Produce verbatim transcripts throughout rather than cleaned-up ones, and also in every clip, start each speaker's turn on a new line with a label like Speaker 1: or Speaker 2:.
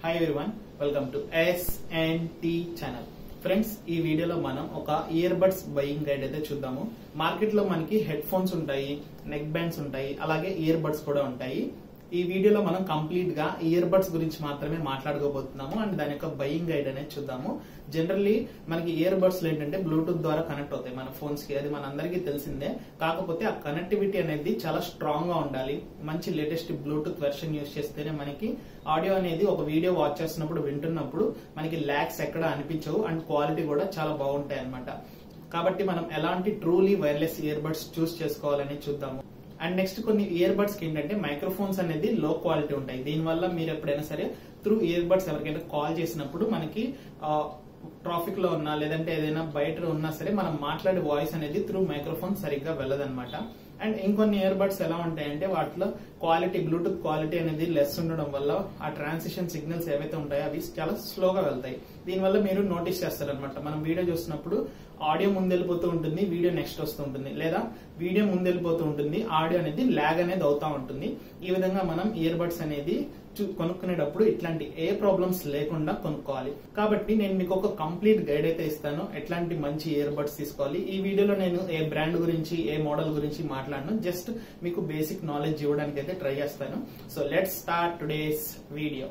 Speaker 1: Hi everyone, welcome to S and T channel. Friends, ఈ వీడియోలో మనం ఒక ఇయర్ బడ్స్ బయింగ్ గైడ్ అయితే చూద్దాము. మార్కెట్ లో మనకి హెడ్ ఫోన్స్ ఉంటాయి, నెక్ బ్యాండ్స్ ఉంటాయి, అలాగే ఇయర్ బడ్స్ కూడా ఉంటాయి. ఈ వీడియోలో మనం కంప్లీట్ గా ఇయర్ బడ్స్ గురించి మాత్రమే మాట్లాడుకోబోతున్నాము అండ్ దాని యొక్క బయింగ్ గైడ్ అనేది చూద్దాము. జనరల్లీ మనకి ఇయర్ బడ్స్ ఏంటంటే బ్లూటూత్ ద్వారా కనెక్ట్ అవుతాయి మన ఫోన్స్ కి, అది మన అందరికీ తెలిసిందే. కాకపోతే ఆ కనెక్టివిటీ అనేది చాలా స్ట్రాంగ్ గా ఉండాలి. మంచి లేటెస్ట్ బ్లూటూత్ వెర్షన్ యూస్ చేస్తేనే మనకి ఆడియో అనేది ఒక వీడియో వాచ్ చేస్తున్నప్పుడు వింటున్నప్పుడు మనకి ల్యాగ్స్ ఎక్కడ అనిపించవు అండ్ క్వాలిటీ కూడా చాలా బాగుంటాయి అన్నమాట. కాబట్టి మనం ఎలాంటి truly wireless earbuds choose చేసుకోవాలని చూద్దాము. అండ్ నెక్స్ట్ కొన్ని ఇయర్ బడ్స్ కి ఏంటంటే మైక్రోఫోన్స్ అనేది లో క్వాలిటీ ఉంటాయి. దీనివల్ల మీరు ఎప్పుడైనా సరే త్రూ ఇయర్ బడ్స్ ఎవరికైనా కాల్ చేసినప్పుడు మనకి ట్రాఫిక్ లో ఉన్నా లేదంటే ఏదైనా బయట ఉన్నా సరే మనం మాట్లాడే వాయిస్ అనేది త్రూ మైక్రోఫోన్ సరిగ్గా వెళ్ళదన్నమాట. అండ్ ఇంకొన్ని ఇయర్ బడ్స్ ఎలా ఉంటాయంటే వాటిలో క్వాలిటీ బ్లూటూత్ క్వాలిటీ అనేది లెస్ ఉండడం వల్ల ఆ ట్రాన్సిషన్ సిగ్నల్స్ ఏవైతే ఉంటాయో అవి చాలా స్లోగా వెళ్తాయి. దీనివల్ల మీరు నోటీస్ చేస్తారనమాట. మనం వీడియో చూసినప్పుడు ఆడియో ముందెళ్ళిపోతూ ఉంటుంది, వీడియో నెక్స్ట్ వస్తూ ఉంటుంది, లేదా వీడియో ముందెళ్ళిపోతూ ఉంటుంది, ఆడియో అనేది ల్యాగ్ అనేది అవుతా ఉంటుంది. ఈ విధంగా మనం ఇయర్ బడ్స్ అనేది కొనుక్కునేటప్పుడు ఇట్లాంటి ఏ ప్రాబ్లమ్స్ లేకుండా కొనుక్కోవాలి. కాబట్టి నేను మీకు ఒక కంప్లీట్ గైడ్ అయితే ఇస్తాను, ఎట్లాంటి మంచి ఇయర్ బడ్స్ తీసుకోవాలి. ఈ వీడియోలో నేను ఏ బ్రాండ్ గురించి ఏ మోడల్ గురించి మాట్లాడను, జస్ట్ మీకు బేసిక్ నాలెడ్జ్ ఇవ్వడానికి అయితే ట్రై చేస్తాను. So let's start today's video.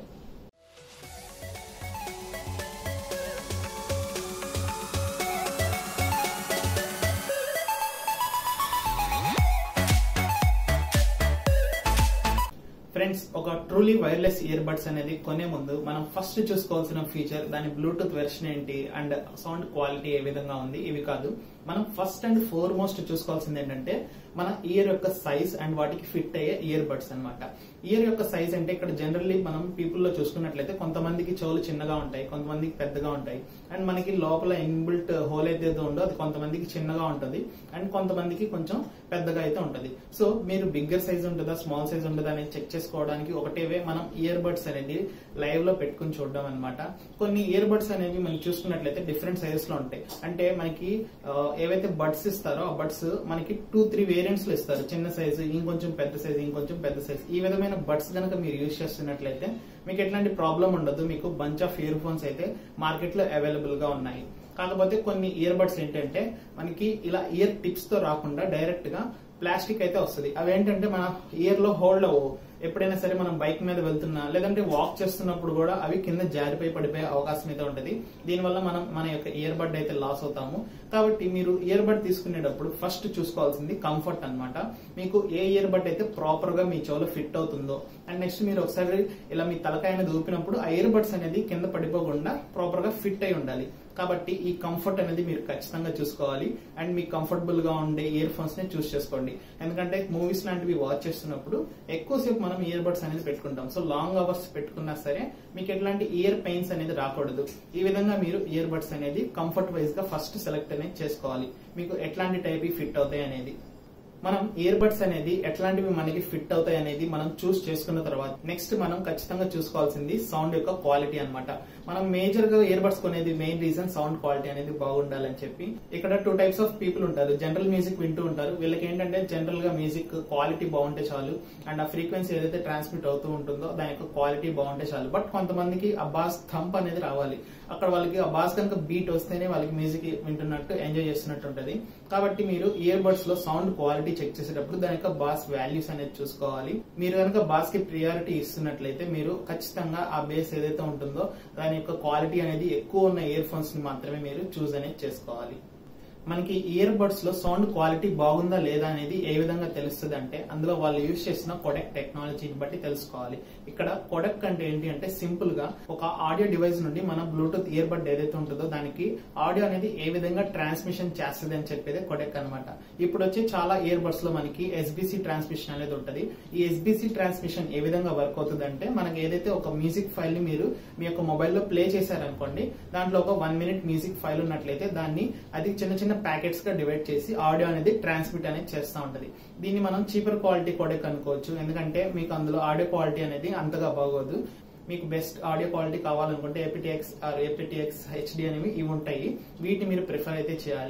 Speaker 1: Friends, ఒక ట్రూలీ వైర్లెస్ ఇయర్ బడ్స్ అనేది కొనే ముందు మనం ఫస్ట్ చూసుకోవాల్సిన ఫీచర్ దాని బ్లూటూత్ వెర్షన్ ఏంటి అండ్ సౌండ్ క్వాలిటీ ఏ విధంగా ఉంది ఇవి కాదు. మనం ఫస్ట్ అండ్ ఫోర్ మోస్ట్ చూసుకోవాల్సింది ఏంటంటే మన ఇయర్ యొక్క సైజ్ అండ్ వాటికి ఫిట్ అయ్యే ఇయర్ బడ్స్ అనమాట. ఇయర్ యొక్క సైజ్ అంటే ఇక్కడ జనరల్లీ మనం పీపుల్ లో చూసుకున్నట్లయితే కొంతమందికి చెవులు చిన్నగా ఉంటాయి, కొంతమందికి పెద్దగా ఉంటాయి. అండ్ మనకి లోపల ఇన్బిల్ట్ హోల్ అయితే ఉందో అది కొంతమందికి చిన్నగా ఉంటుంది అండ్ కొంతమందికి కొంచెం పెద్దగా అయితే ఉంటుంది. సో మీరు బిగ్గర్ సైజ్ ఉంటుందా స్మాల్ సైజ్ ఉంటుందా అనేది చెక్ చేసుకోవడానికి ఒకటేవే మనం ఇయర్ బడ్స్ అనేది లైవ్ లో పెట్టుకుని చూడడం అనమాట. కొన్ని ఇయర్ బడ్స్ అనేవి మనం చూసుకున్నట్లయితే డిఫరెంట్ సైజెస్ లో ఉంటాయి. అంటే మనకి ఏవైతే బడ్స్ ఇస్తారో ఆ బడ్స్ మనకి టూ త్రీ వేరియంట్స్ లో ఇస్తారు. చిన్న సైజు, ఇంకొంచెం పెద్ద సైజు, ఇంకొంచెం పెద్ద సైజు. ఈ విధమైన బడ్స్ కనుక మీరు యూజ్ చేస్తున్నట్లయితే మీకు ఎట్లాంటి ప్రాబ్లం ఉండదు. మీకు బంచ్ ఆఫ్ ఇయర్ ఫోన్స్ అయితే మార్కెట్ లో అవైలబుల్ గా ఉన్నాయి. కాకపోతే కొన్ని ఇయర్ బడ్స్ ఏంటంటే మనకి ఇలా ఇయర్ టిప్స్ తో రాకుండా డైరెక్ట్ గా ప్లాస్టిక్ అయితే వస్తుంది. అవి ఏంటంటే మన ఇయర్ లో హోల్డ్ అవ్వవు. ఎప్పుడైనా సరే మనం బైక్ మీద వెళ్తున్నా లేదంటే వాక్ చేస్తున్నప్పుడు కూడా అవి కింద జారిపోయి పడిపోయే అవకాశం అయితే ఉంటుంది. దీనివల్ల మనం మన యొక్క ఇయర్ బడ్ అయితే లాస్ అవుతాము. కాబట్టి మీరు ఇయర్ బడ్ తీసుకునేటప్పుడు ఫస్ట్ చూసుకోవాల్సింది కంఫర్ట్ అన్నమాట. మీకు ఏ ఇయర్ బడ్ అయితే ప్రాపర్ గా మీ చెవులో ఫిట్ అవుతుందో అండ్ నెక్స్ట్ మీరు ఒకసారి ఇలా మీ తలకాయని దూపినప్పుడు ఆ ఇయర్ బడ్స్ అనేది కింద పడిపోకుండా ప్రాపర్ గా ఫిట్ అయి ఉండాలి. కాబట్టి ఈ కంఫర్ట్ అనేది మీరు ఖచ్చితంగా చూసుకోవాలి అండ్ మీకు కంఫర్టబుల్ గా ఉండే ఇయర్ ఫోన్స్ ని చూస్ చేసుకోండి. ఎందుకంటే మూవీస్ లాంటివి వాచ్ చేస్తున్నప్పుడు ఎక్కువసేపు మనం ఇయర్ బడ్స్ అనేది పెట్టుకుంటాం. సో లాంగ్ అవర్స్ పెట్టుకున్నా సరే మీకు ఎట్లాంటి ఇయర్ పెయిన్స్ అనేది రాకూడదు. ఈ విధంగా మీరు ఇయర్ బడ్స్ అనేది కంఫర్ట్ వైజ్ గా ఫస్ట్ సెలెక్ట్ అనేది చేసుకోవాలి. మీకు ఎట్లాంటి టైప్ ఫిట్ అవుతాయి అనేది మనం ఇయర్ బడ్స్ అనేది ఎట్లాంటివి మనకి ఫిట్ అవుతాయి అనేది మనం చూస్ చేసుకున్న తర్వాత నెక్స్ట్ మనం ఖచ్చితంగా చూసుకోవాల్సింది సౌండ్ యొక్క క్వాలిటీ అన్నమాట. మనం మేజర్ గా ఇయర్ బడ్స్ కొనేది మెయిన్ రీజన్ సౌండ్ క్వాలిటీ అనేది బాగుండాలని చెప్పి. ఇక్కడ టూ టైప్స్ ఆఫ్ పీపుల్ ఉంటారు. జనరల్ మ్యూజిక్ వింటూ ఉంటారు. వీళ్ళకి ఏంటంటే జనరల్ గా మ్యూజిక్ క్వాలిటీ బాగుంటే చాలు అండ్ ఆ ఫ్రీక్వెన్సీ ఏదైతే ట్రాన్స్మిట్ అవుతూ ఉంటుందో దాని యొక్క క్వాలిటీ బాగుంటే చాలు. బట్ కొంతమందికి ఆ బాస్ థంప్ అనేది రావాలి. అక్కడ వాళ్ళకి ఆ బాస్ కనుక బీట్ వస్తేనే వాళ్ళకి మ్యూజిక్ వింటున్నట్టు ఎంజాయ్ చేస్తున్నట్టు ఉంటది. కాబట్టి మీరు ఇయర్ బడ్స్ లో సౌండ్ క్వాలిటీ చెక్ చేసేటప్పుడు దాని యొక్క బాస్ వాల్యూస్ అనేది చూసుకోవాలి. మీరు కనుక బాస్ కి ప్రియారిటీ ఇస్తున్నట్లయితే మీరు ఖచ్చితంగా ఆ బేస్ ఏదైతే ఉంటుందో దాని యొక్క క్వాలిటీ అనేది ఎక్కువ ఉన్న ఇయర్ ఫోన్స్ ని మాత్రమే మీరు చూస్ అనేది చేసుకోవాలి. మనకి ఇయర్ బడ్స్ లో సౌండ్ క్వాలిటీ బాగుందా లేదా అనేది ఏ విధంగా తెలుస్తుంది అంటే అందులో వాళ్ళు యూజ్ చేసిన కొడెక్ టెక్నాలజీని బట్టి తెలుసుకోవాలి. ఇక్కడ కొడెక్ అంటే ఏంటి అంటే సింపుల్ గా ఒక ఆడియో డివైస్ నుండి మన బ్లూటూత్ ఇయర్ బడ్ ఏదైతే ఉంటుందో దానికి ఆడియో అనేది ఏ విధంగా ట్రాన్స్మిషన్ చేస్తుంది అని చెప్పేది కొడెక్ అనమాట. ఇప్పుడు వచ్చే చాలా ఇయర్ బడ్స్ లో మనకి ఎస్బిసి ట్రాన్స్మిషన్ అనేది ఉంటుంది. ఈ ఎస్బిసి ట్రాన్స్మిషన్ ఏ విధంగా వర్క్ అవుతుంది అంటే మనకి ఏదైతే ఒక మ్యూజిక్ ఫైల్ ని మీరు మీ యొక్క మొబైల్లో ప్లే చేశారనుకోండి, దాంట్లో ఒక వన్ మినిట్ మ్యూజిక్ ఫైల్ ఉన్నట్లయితే దాన్ని అది చిన్న చిన్న ప్యాకెట్స్ గా డివైడ్ చేసి ఆడియో అనేది ట్రాన్స్మిట్ అనేది చేస్తూ ఉంటది. దీన్ని మనం చీపర్ క్వాలిటీ కోడెక్ అనుకోవచ్చు. ఎందుకంటే మీకు అందులో ఆడియో క్వాలిటీ అనేది అంతగా బాగోదు. మీకు బెస్ట్ ఆడియో క్వాలిటీ కావాలనుకుంటే ఏపీటీఎక్స్ ఆర్ ఏపీటీఎక్స్ హెచ్డి అనేవి ఇవి ఉంటాయి. వీటిని మీరు ప్రిఫర్ అయితే చేయాలి.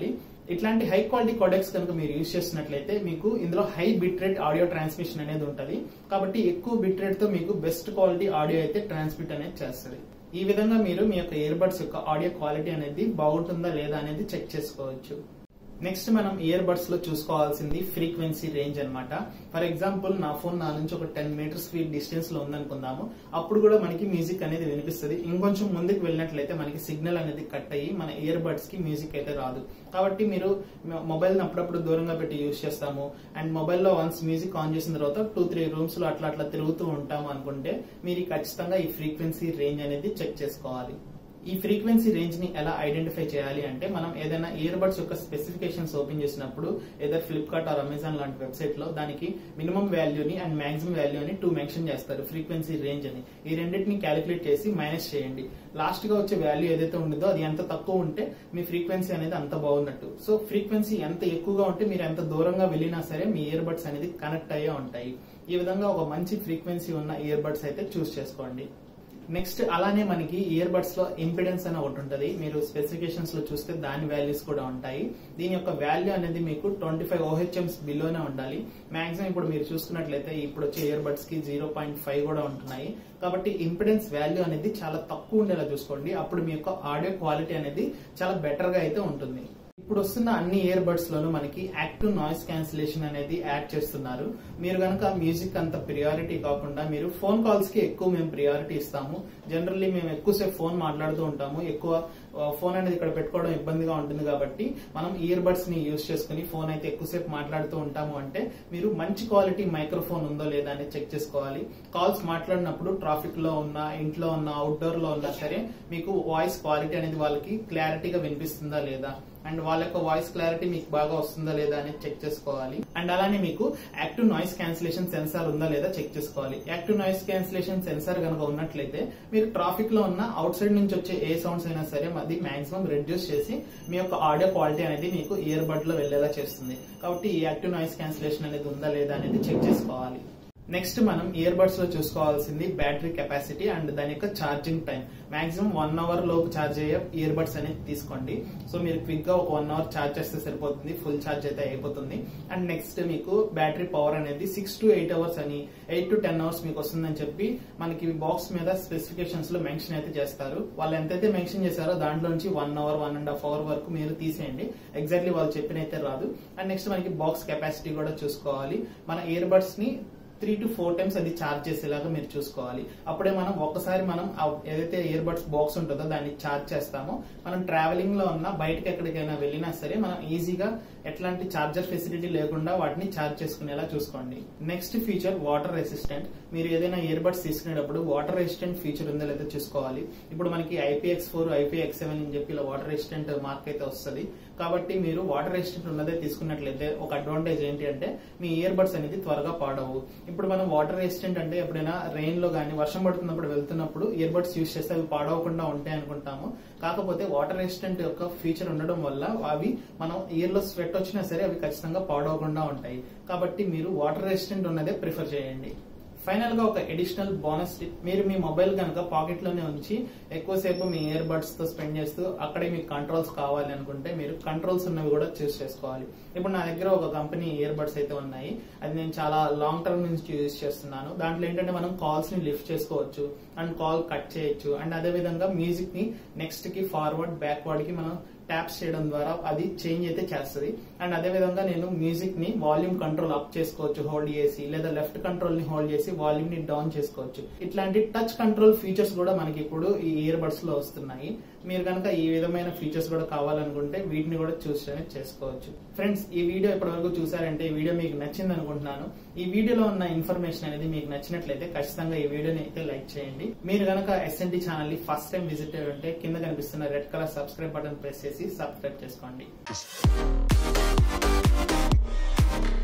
Speaker 1: ఇట్లాంటి హై క్వాలిటీ కోడెక్స్ కనుక మీరు యూజ్ చేసినట్లయితే మీకు ఇందులో high bit rate audio transmission అనేది ఉంటుంది. కాబట్టి ఎక్కువ బిట్ రేట్ తో మీకు బెస్ట్ క్వాలిటీ ఆడియో అయితే ట్రాన్స్మిట్ అనేది చేస్తుంది. ఈ విధంగా మీరు మీ యొక్క ఇయర్ బడ్స్ యొక్క ఆడియో క్వాలిటీ అనేది బాగుంటుందా లేదా అనేది చెక్ చేసుకోవచ్చు. నెక్స్ట్ మనం ఇయర్ బడ్స్ లో చూసుకోవాల్సింది ఫ్రీక్వెన్సీ రేంజ్ అన్నమాట. ఫర్ ఎగ్జాంపుల్ నా ఫోన్ నా నుంచి ఒక టెన్ మీటర్స్ ఫీట్ డిస్టెన్స్ లో ఉందనుకుందాము. అప్పుడు కూడా మనకి మ్యూజిక్ అనేది వినిపిస్తుంది. ఇంకొంచెం ముందుకు వెళ్ళినట్లయితే మనకి సిగ్నల్ అనేది కట్ అయ్యి మన ఇయర్ బడ్స్ కి మ్యూజిక్ అయితే రాదు. కాబట్టి మీరు మొబైల్ అప్పుడప్పుడు దూరంగా పెట్టి యూజ్ చేస్తాము అండ్ మొబైల్లో వన్స్ మ్యూజిక్ ఆన్ చేసిన తర్వాత టూ త్రీ రూమ్స్ లో అట్లా అట్లా తిరుగుతూ ఉంటాము అనుకుంటే మీరు ఖచ్చితంగా ఈ ఫ్రీక్వెన్సీ రేంజ్ అనేది చెక్ చేసుకోవాలి. ఈ ఫ్రీక్వెన్సీ రేంజ్ ని ఎలా ఐడెంటిఫై చేయాలి అంటే మనం ఏదైనా ఇయర్ బడ్స్ యొక్క స్పెసిఫికేషన్స్ ఓపెన్ చేసినప్పుడు ఏదో ఫ్లిప్కార్ట్ ఆర్ అమెజాన్ లాంటి వెబ్సైట్ లో దానికి మినిమం వాల్యూని అండ్ మాక్సిమం వాల్యూని టూ మెన్షన్ చేస్తారు ఫ్రీక్వెన్సీ రేంజ్ అని. ఈ రెండింటిని క్యాలిక్యులేట్ చేసి మైనస్ చేయండి. లాస్ట్ గా వచ్చే వాల్యూ ఏదైతే ఉండదో అది ఎంత తక్కువ ఉంటే మీ ఫ్రీక్వెన్సీ అనేది అంత బాగున్నట్టు. సో ఫ్రీక్వెన్సీ ఎంత ఎక్కువగా ఉంటే మీరు ఎంత దూరంగా వెళ్ళినా సరే మీ ఇయర్ బడ్స్ అనేది కనెక్ట్ అయ్యే ఉంటాయి. ఈ విధంగా ఒక మంచి ఫ్రీక్వెన్సీ ఉన్న ఇయర్ బడ్స్ అయితే చూస్ చేసుకోండి. నెక్స్ట్ అలానే మనకి ఇయర్ బడ్స్ లో ఇంపిడెన్స్ అని ఒకటి ఉంటుంది. మీరు స్పెసిఫికేషన్స్ లో చూస్తే దాని వాల్యూస్ కూడా ఉంటాయి. దీని యొక్క వాల్యూ అనేది మీకు ట్వంటీ ఫైవ్ ఓహెచ్ఎంస్ బిలోనే ఉండాలి. మాక్సిమం ఇప్పుడు మీరు చూసుకున్నట్లయితే ఇప్పుడు వచ్చే ఇయర్ బడ్స్ కి జీరో పాయింట్ ఫైవ్ కూడా ఉంటున్నాయి. కాబట్టి ఇంపిడెన్స్ వాల్యూ అనేది చాలా తక్కువ ఉండేలా చూసుకోండి. అప్పుడు మీ యొక్క ఆడియో క్వాలిటీ అనేది చాలా బెటర్ గా అయితే ఉంటుంది. ఇప్పుడు వస్తున్న అన్ని ఇయర్ బడ్స్ లోనూ మనకి యాక్టివ్ నాయిస్ క్యాన్సిలేషన్ అనేది యాడ్ చేస్తున్నారు. మీరు కనుక మ్యూజిక్ అంత ప్రియారిటీ కాకుండా మీరు ఫోన్ కాల్స్ కి ఎక్కువ మేము ప్రియారిటీ ఇస్తాము. జనరల్లీ మేము ఎక్కువసేపు ఫోన్ మాట్లాడుతూ ఉంటాము. ఎక్కువ ఫోన్ అనేది ఇక్కడ పెట్టుకోవడం ఇబ్బందిగా ఉంటుంది కాబట్టి మనం ఇయర్ బడ్స్ ని యూజ్ చేసుకుని ఫోన్ అయితే ఎక్కువసేపు మాట్లాడుతూ ఉంటాము అంటే మీరు మంచి క్వాలిటీ మైక్రోఫోన్ ఉందో లేదా అని చెక్ చేసుకోవాలి. కాల్స్ మాట్లాడినప్పుడు ట్రాఫిక్ లో ఉన్నా ఇంట్లో ఉన్నా అవుట్డోర్ లో ఉన్నా సరే మీకు వాయిస్ క్వాలిటీ అనేది వాళ్ళకి క్లారిటీగా వినిపిస్తుందా లేదా అండ్ వాళ్ళ యొక్క వాయిస్ క్లారిటీ మీకు బాగా వస్తుందా లేదా అనేది చెక్ చేసుకోవాలి. అండ్ అలానే మీకు యాక్టివ్ నాయిస్ క్యాన్సిలేషన్ సెన్సార్ ఉందా లేదా చెక్ చేసుకోవాలి. యాక్టివ్ నాయిస్ క్యాన్సిలేషన్ సెన్సార్ కనుక ఉన్నట్లయితే మీరు ట్రాఫిక్ లో ఉన్న అవుట్ సైడ్ నుంచి వచ్చే ఏ సౌండ్స్ అయినా సరే అది మాక్సిమం రెడ్యూస్ చేసి మీ యొక్క ఆడియో క్వాలిటీ అనేది మీకు ఇయర్ బడ్ లో వెళ్లేలా చేస్తుంది. కాబట్టి ఈ యాక్టివ్ నాయిస్ క్యాన్సిలేషన్ అనేది ఉందా లేదా అనేది చెక్ చేసుకోవాలి. నెక్స్ట్ మనం ఇయర్ బడ్స్ లో చూసుకోవాల్సింది బ్యాటరీ కెపాసిటీ అండ్ దాని యొక్క charging time. Maximum one hour లోపు ఛార్జ్ అయ్యే ఇయర్ బడ్స్ అనేది తీసుకోండి. సో మీరు క్విక్ గా ఒక వన్ అవర్ ఛార్జ్ చేస్తే సరిపోతుంది. ఫుల్ ఛార్జ్ అయితే అయిపోతుంది. అండ్ నెక్స్ట్ మీకు బ్యాటరీ పవర్ అనేది సిక్స్ టు ఎయిట్ అవర్స్ అని ఎయిట్ టు టెన్ అవర్స్ మీకు వస్తుందని చెప్పి మనకి బాక్స్ మీద స్పెసిఫికేషన్స్ లో మెన్షన్ అయితే చేస్తారు. వాళ్ళు ఎంతైతే మెన్షన్ చేశారో దాంట్లో నుంచి one hour one and half hour వరకు మీరు తీసేయండి. ఎగ్జాక్ట్లీ వాళ్ళు చెప్పిన అయితే రాదు. అండ్ నెక్స్ట్ మనకి బాక్స్ కెపాసిటీ కూడా చూసుకోవాలి. మన ఇయర్ బడ్స్ ని త్రీ టు ఫోర్ టైమ్స్ అది ఛార్జ్ చేసేలాగా మీరు చూసుకోవాలి. అప్పుడే మనం ఒక్కసారి మనం ఏదైతే ఇయర్ బడ్స్ బాక్స్ ఉంటుందో దాన్ని ఛార్జ్ చేస్తామో మనం ట్రావెలింగ్ లో ఉన్నా బయటకి ఎక్కడికైనా వెళ్ళినా సరే మనం ఈజీగా ఎట్లాంటి ఛార్జర్ ఫెసిలిటీ లేకుండా వాటిని ఛార్జ్ చేసుకునేలా చూసుకోండి. Next feature water resistant. మీరు ఏదైనా ఇయర్ బడ్స్ తీసుకునేటప్పుడు వాటర్ రెసిస్టెంట్ ఫీచర్ ఉందో లేదో చూసుకోవాలి. ఇప్పుడు మనకి ఐపీఎక్స్ ఫోర్ ఐపీఎక్స్ సెవెన్ అని చెప్పి ఇలా వాటర్ రెసిస్టెంట్ మార్క్ అయితే వస్తుంది. కాబట్టి మీరు వాటర్ రెసిస్టెంట్ ఉన్నదే తీసుకున్నట్లయితే ఒక అడ్వాంటేజ్ ఏంటి అంటే మీ ఇయర్ బడ్స్ అనేది త్వరగా పాడవు. ఇప్పుడు మనం వాటర్ రెసిస్టెంట్ అంటే ఎప్పుడైనా రెయిన్ లో గానీ వర్షం పడుతున్నప్పుడు వెళ్తున్నప్పుడు ఇయర్ బడ్స్ యూజ్ చేస్తే అవి పాడవకుండా ఉంటాయి అనుకుంటాము. కాకపోతే వాటర్ రెసిస్టెంట్ యొక్క ఫీచర్ ఉండడం వల్ల అవి మనం ఇయర్ లో స్వెట్ వచ్చినా సరే అవి ఖచ్చితంగా పాడవకుండా ఉంటాయి. కాబట్టి మీరు వాటర్ రెసిస్టెంట్ ఉన్నదే ప్రిఫర్ చేయండి. ఫైనల్ గా ఒక అడిషనల్ బోనస్ టిప్. మీరు మీ మొబైల్ కనుక పాకెట్ లోనే ఉంచి ఎక్కువసేపు మీ ఇయర్ బడ్స్ తో స్పెండ్ చేస్తూ అక్కడే మీకు కంట్రోల్స్ కావాలి అనుకుంటే మీరు కంట్రోల్స్ ఉన్నవి కూడా చూస్ చేసుకోవాలి. ఇప్పుడు నా దగ్గర ఒక కంపెనీ ఇయర్ బడ్స్ అయితే ఉన్నాయి. అది నేను చాలా లాంగ్ టర్మ్ నుంచి యూజ్ చేస్తున్నాను. దాంట్లో ఏంటంటే మనం కాల్స్ ని లిఫ్ట్ చేసుకోవచ్చు అండ్ కాల్ కట్ చేయొచ్చు. అండ్ అదే విధంగా మ్యూజిక్ ని నెక్స్ట్ కి ఫార్వర్డ్ బ్యాక్వర్డ్ కి మనం ట్యాప్స్ చేయడం ద్వారా అది చేంజ్ అయితే చేస్తుంది. అండ్ అదే విధంగా నేను మ్యూజిక్ ని వాల్యూమ్ కంట్రోల్ అప్ చేసుకోవచ్చు హోల్డ్ చేసి, లేదా లెఫ్ట్ కంట్రోల్ ని హోల్డ్ చేసి వాల్యూమ్ ని డౌన్ చేసుకోవచ్చు. ఇట్లాంటి టచ్ కంట్రోల్ ఫీచర్స్ కూడా మనకి ఇప్పుడు ఈ ఇయర్ బడ్స్ లో వస్తున్నాయి. మీరు కనుక ఈ విధమైన ఫీచర్స్ కూడా కావాలనుకుంటే వీటిని కూడా చూస్ చేసుకోవచ్చు. ఫ్రెండ్స్, ఈ వీడియో ఇప్పటి వరకు చూసారంటే ఈ వీడియో మీకు నచ్చింది అనుకుంటున్నాను. ఈ వీడియోలో ఉన్న ఇన్ఫర్మేషన్ అనేది మీకు నచ్చినట్లయితే ఖచ్చితంగా ఈ వీడియోని అయితే లైక్ చేయండి. మీరు కనుక ఎస్ఎన్టీ ఛానల్ ని ఫస్ట్ టైం విజిట్ అయ్యంటే కింద కనిపిస్తున్న red colour subscribe button press చేసి సబ్స్క్రైబ్ చేసుకోండి.